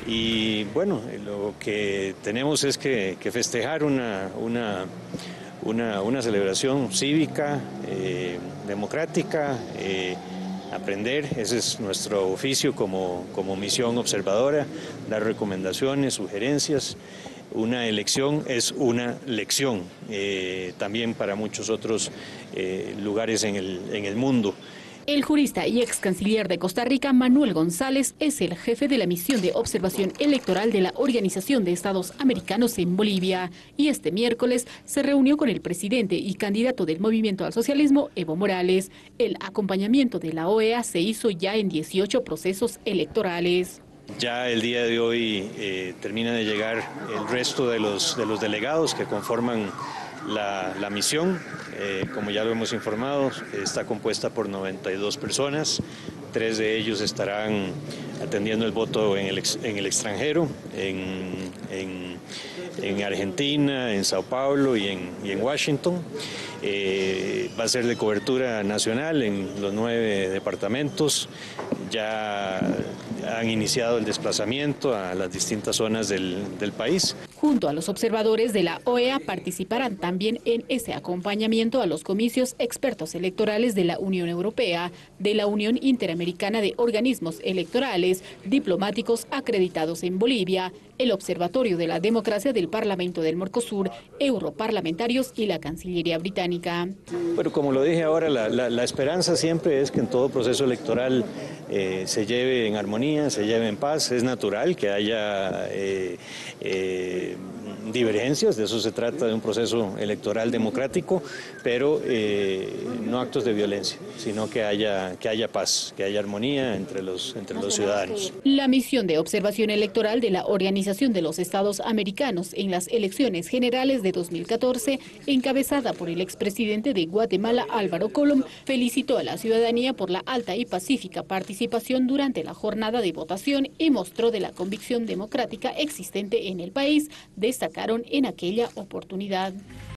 Y bueno, lo que tenemos es que festejar una celebración cívica, democrática, aprender, ese es nuestro oficio como misión observadora, dar recomendaciones, sugerencias. Una elección es una lección, también para muchos otros lugares en el mundo. El jurista y ex canciller de Costa Rica, Manuel González, es el jefe de la misión de observación electoral de la Organización de Estados Americanos en Bolivia y este miércoles se reunió con el presidente y candidato del Movimiento al Socialismo, Evo Morales. El acompañamiento de la OEA se hizo ya en 18 procesos electorales. Ya el día de hoy termina de llegar el resto de los delegados que conforman la misión. Como ya lo hemos informado, está compuesta por 92 personas, 3 de ellos estarán atendiendo el voto en el extranjero, en Argentina, en Sao Paulo y en Washington. Va a ser de cobertura nacional en los 9 departamentos. Ya han iniciado el desplazamiento a las distintas zonas del país. Junto a los observadores de la OEA participarán también en ese acompañamiento a los comicios expertos electorales de la Unión Europea, de la Unión Interamericana de Organismos Electorales, diplomáticos acreditados en Bolivia, el Observatorio de la Democracia del Parlamento del Mercosur, europarlamentarios y la Cancillería británica. Bueno, como lo dije ahora, la esperanza siempre es que en todo proceso electoral se lleve en armonía, se lleve en paz. Es natural que haya divergencias, de eso se trata, de un proceso electoral democrático, pero no actos de violencia, sino que haya paz, que haya armonía entre los ciudadanos. La misión de observación electoral de la Organización de los Estados Americanos en las elecciones generales de 2014, encabezada por el expresidente de Guatemala, Álvaro Colom, felicitó a la ciudadanía por la alta y pacífica participación durante la jornada de votación y mostró de la convicción democrática existente en el país, destacaron en aquella oportunidad.